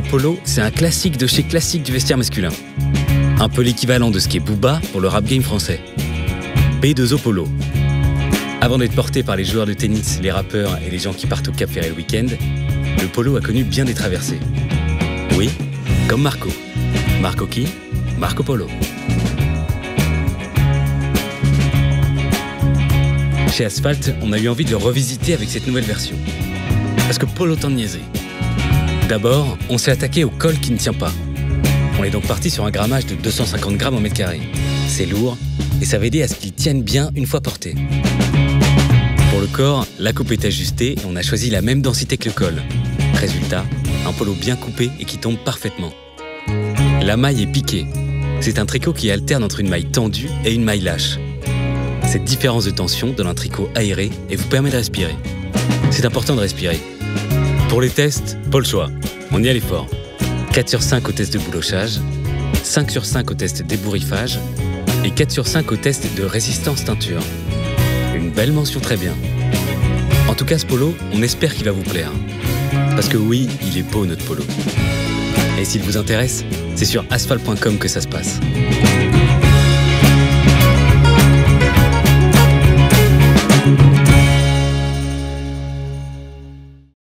Polo, c'est un classique de chez classique du vestiaire masculin. Un peu l'équivalent de ce qu'est Booba pour le rap game français. B2O Polo. Avant d'être porté par les joueurs de tennis, les rappeurs et les gens qui partent au Cap Ferré le week-end, le polo a connu bien des traversées. Oui, comme Marco. Marco qui? Marco Polo. Chez Asphalt, on a eu envie de le revisiter avec cette nouvelle version. Parce que Polo tant de niaiseries. D'abord, on s'est attaqué au col qui ne tient pas. On est donc parti sur un grammage de 250 grammes au mètre carré. C'est lourd et ça va aider à ce qu'il tienne bien une fois porté. Pour le corps, la coupe est ajustée et on a choisi la même densité que le col. Résultat, un polo bien coupé et qui tombe parfaitement. La maille est piquée. C'est un tricot qui alterne entre une maille tendue et une maille lâche. Cette différence de tension donne un tricot aéré et vous permet de respirer. C'est important de respirer. Pour les tests, pas le choix. On y allait fort. 4 sur 5 au test de boulochage, 5 sur 5 au test d'ébouriffage et 4 sur 5 au test de résistance teinture. Une belle mention très bien. En tout cas, ce polo, on espère qu'il va vous plaire. Parce que oui, il est beau notre polo. Et s'il vous intéresse, c'est sur asphalt.com que ça se passe.